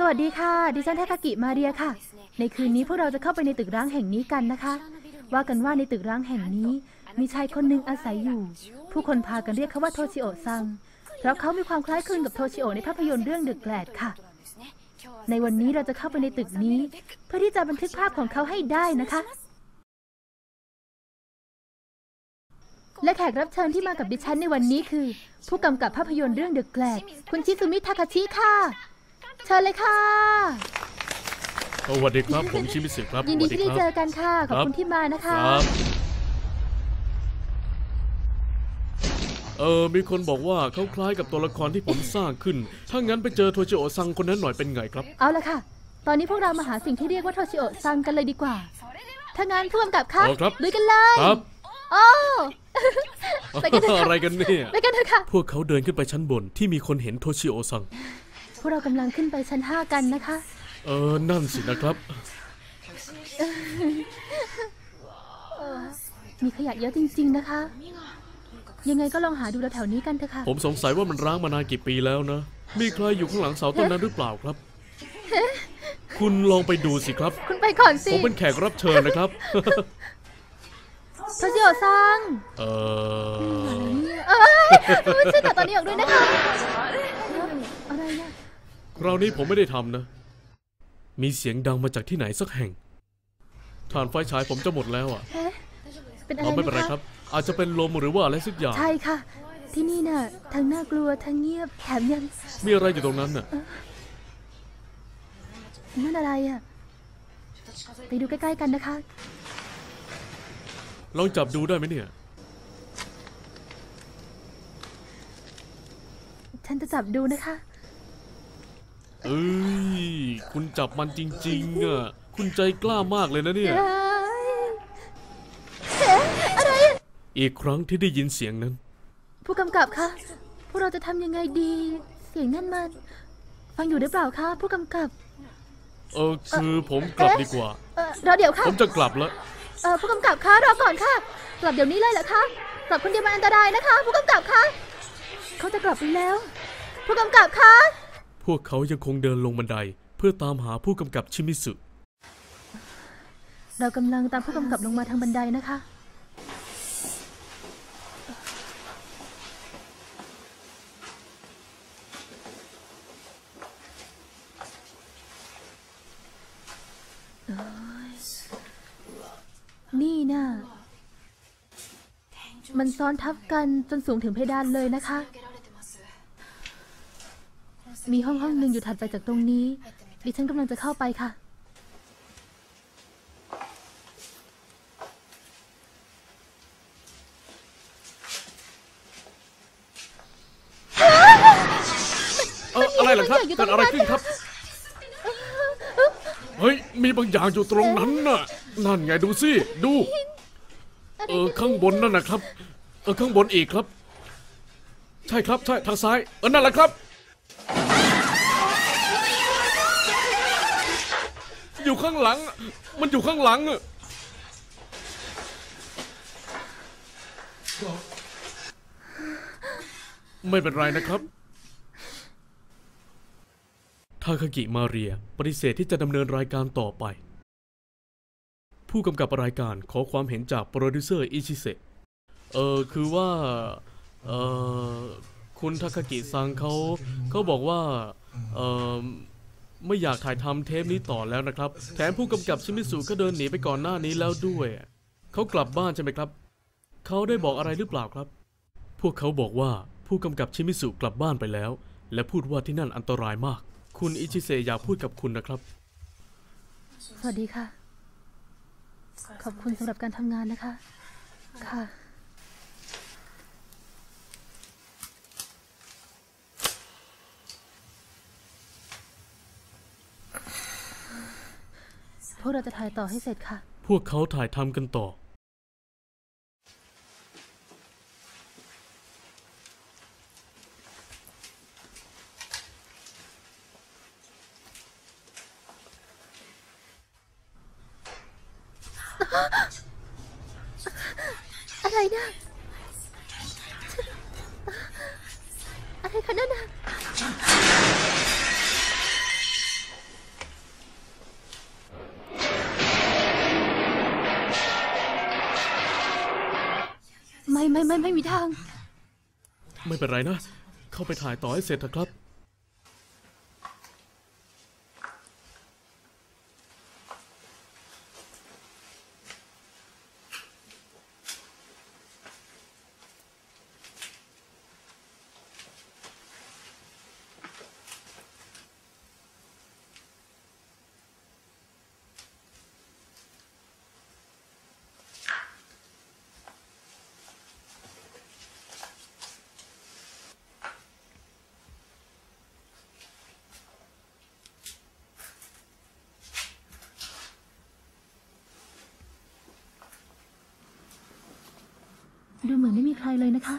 วัสดีค่ะดิฉันเทคากิมาเรียค่ะในคืนนี้พวกเราจะเข้าไปในตึกร้างแห่งนี้กันนะคะว่ากันว่าในตึกร้างแห่งนี้มีชายคนหนึ่งอาศัยอยู่ผู้คนพากันเรียกเขาว่าโทชิโอะซังเพราะเขามีความคล้ายคลึงกับโทชิโอะในภาพยนตร์เรื่อง The Glad ค่ะในวันนี้เราจะเข้าไปในตึกนี้เพื่อที่จะบันทึกภาพของเขาให้ได้นะคะและแขกรับเชิญที่มากับดิฉันในวันนี้คือผู้กำกับภาพยนตร์เรื่อง The Glad คุณชิซุมิ ทาคาชิค่ะเชิญเลยค่ะสวัสดีครับผมชิมิสึครับยินดีที่ได้เจอกันค่ะขอบคุณที่มานะคะมีคนบอกว่าเขาคล้ายกับตัวละครที่ผมสร้างขึ้นถ้างั้นไปเจอโทชิโอะซังคนนั้นหน่อยเป็นไงครับเอาละค่ะตอนนี้พวกเรามาหาสิ่งที่เรียกว่าโทชิโอะซังกันเลยดีกว่าถ้างั้นผู้กำกับคะลุยกันเลยครับโอ้ไปกันเถอะอะไรกันเนี่ยไปกันเถอะค่ะพวกเขาเดินขึ้นไปชั้นบนที่มีคนเห็นโทชิโอะซังพวกเรากำลังขึ้นไปชั้น5กันนะคะนั่นสินะครับมีขยะเยอะจริงๆนะคะยังไงก็ลองหาดูแถวนี้กันเถอะค่ะผมสงสัยว่ามันร้างมานานกี่ปีแล้วนะมีใครอยู่ข้างหลังเสาต้นนั้นหรือเปล่าครับคุณลองไปดูสิครับคุณไปก่อนสิผมเป็นแขกรับเชิญนะครับโทชิโอะซังไม่ใช่แต่ตอนนี้ออกด้วยนะคะอะไรเนี่ยคราวนี้ผมไม่ได้ทำนะมีเสียงดังมาจากที่ไหนสักแห่งถ่านไฟฉายผมจะหมดแล้วอ่ะเป็นอะไรไม่เป็นไรครับอาจจะเป็นลมหรือว่าอะไรสักอย่างใช่ค่ะที่นี่น่ะทั้งน่ากลัวทั้งเงียบแถมยังมีอะไรอยู่ตรงนั้นน่ะนั่นอะไรอ่ะไปดูใกล้ๆกันนะคะลองจับดูได้ไหมเนี่ยฉันจะจับดูนะคะคุณจับมันจริงๆอ่ะคุณใจกล้ามากเลยนะเนี่ยอะไรอีกครั้งที่ได้ยินเสียงนั้นผู้กำกับคะพวกเราจะทำยังไงดีเสียงนั่นมันฟังอยู่หรือเปล่าคะผู้กำกับคือผมกลับดีกว่ารอเดี๋ยวค่ะผมจะกลับแล้วผู้กำกับคะรอก่อนค่ะกลับเดี๋ยวนี้เลยเหรอคะกลับคนเดียวมันอันตรายนะคะผู้กำกับคะเขาจะกลับไปแล้วผู้กำกับคะพวกเขายังคงเดินลงบันไดเพื่อตามหาผู้กำกับชิมิสึเรากำลังตามผู้กำกับลงมาทางบันไดนะคะนี่น่ะมันซ้อนทับกันจนสูงถึงเพดานเลยนะคะมีห้องหนึ่งอยู่ถัดไปจากตรงนี้ดิฉันกำลังจะเข้าไปค่ะอะไรล่ะครับเกิดอะไรขึ้นครับเฮ้ยมีบางอย่างอยู่ตรงนั้นน่ะนั่นไงดูสิดูข้างบนนั่นนะครับข้างบนอีกครับใช่ครับใช่ทางซ้ายนั่นแหละครับอยู่ข้างหลังมันอยู่ข้างหลังไม่เป็นไรนะครับทาคากิมาเรียปฏิเสธที่จะดำเนินรายการต่อไปผู้กำกับรายการขอความเห็นจากโปรดิวเซอร์อิชิเซะคือว่าคุณทาคากิซังเขาบอกว่าไม่อยากถ่ายทำเทปนี้ต่อแล้วนะครับแถมผู้กำกับชิมิสุก็เดินหนีไปก่อนหน้านี้แล้วด้วยเขากลับบ้านใช่ไหมครับเขาได้บอกอะไรหรือเปล่าครับพวกเขาบอกว่าผู้กำกับชิมิสุกลับบ้านไปแล้วและพูดว่าที่นั่นอันตรายมากคุณอิชิเซะอยากพูดกับคุณนะครับสวัสดีค่ะขอบคุณสำหรับการทำงานนะคะค่ะพวกเราจะถ่ายต่อให้เสร็จค่ะพวกเขาถ่ายทำกันต่ออะไรนะอะไรคะนั่นนะไม่มีทางไม่เป็นไรนะ เข้าไปถ่ายต่อให้เสร็จเถอะครับดูเหมือนไม่มีใครเลยนะคะ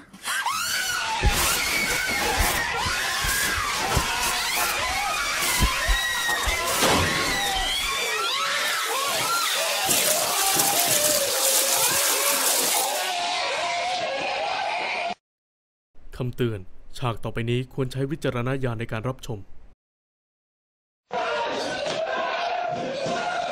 คำเตือน ฉากต่อไปนี้ควรใช้วิจารณญาณในการรับชม